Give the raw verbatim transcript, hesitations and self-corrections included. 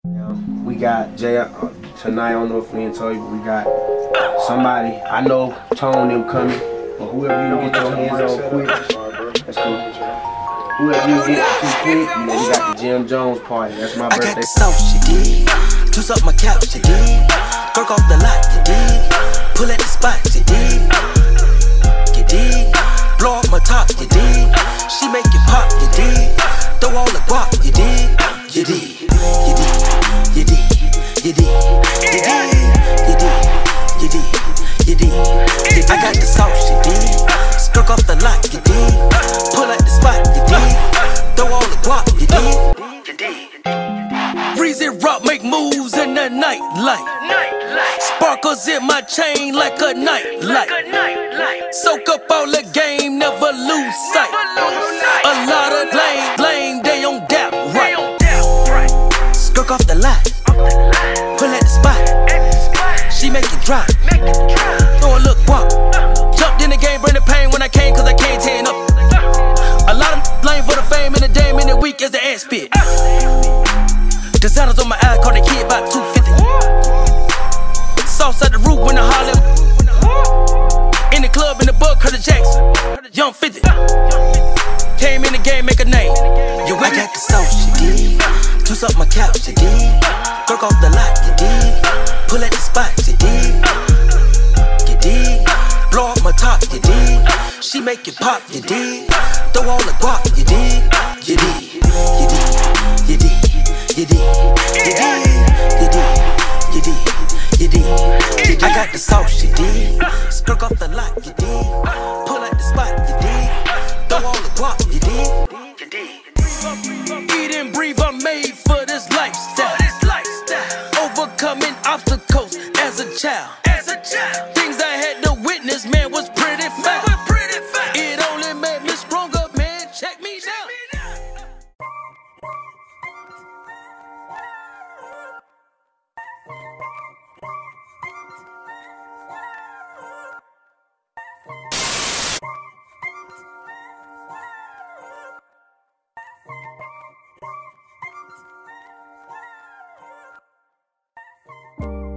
Yeah, we got Jay uh, tonight. I don't know if we ain't told you, but we got somebody. I know Tone them coming, but whoever you get your hands on quick, that's cool. Whoever you get too quick, you know, we got the Jim Jones party. That's my birthday. I got the sauce, you dig. Juice up my couch, you dig. Work off the lot, you dig. Pull at the spot, you dig. You dig. Blow up my top, you dig. She make it pop, you dig. Throw all the guap, you dig. You dig. You dig. You dig. You dig. You dig. You dig. You dig. You dig. I got the sauce, you dig. Skirk off the lot, you dig. Pull at the spot, you dig. Throw all the guap, you dig. You dig. Breezy rock, make moves in the night light. Sparkles in my chain like a night light. Soak up all the game, never lose sight. A lot of lame, lame, they on doubt, right? Skirk off the lot, pull at the spot. She make it drop, throw a look walk. Jumped in the game, bring the pain when I came, cause I can't tan up. A lot of lame for the fame in the day, in the week as the ant spit. Designers on my eye, call the kid about two fifty. Sauce at the roof when I holler. In the club, in the bug, Curtis Jackson. Young fifty. Came in the game, make a name. You I got the sauce, you dig. Juice up my couch, you dig. Work off the lot, you dig. Pull at the spot, you dig. You dig. Blow up my top, you dig. She make it pop, you dig. Throw all the guap, you dig. You dig. You dig. You dig. You dig, you dig, you dig, you dig, you dig. I got the sauce, you dig. Skirk off the lot, you dig. Pull at the spot, you dig. Throw all the guap, you dig, you dig. Eat and breathe, I'm made for this lifestyle. Overcoming obstacles as a child. Things I had to witness, man, was pretty fat. It only made me stronger, man. Check me down. You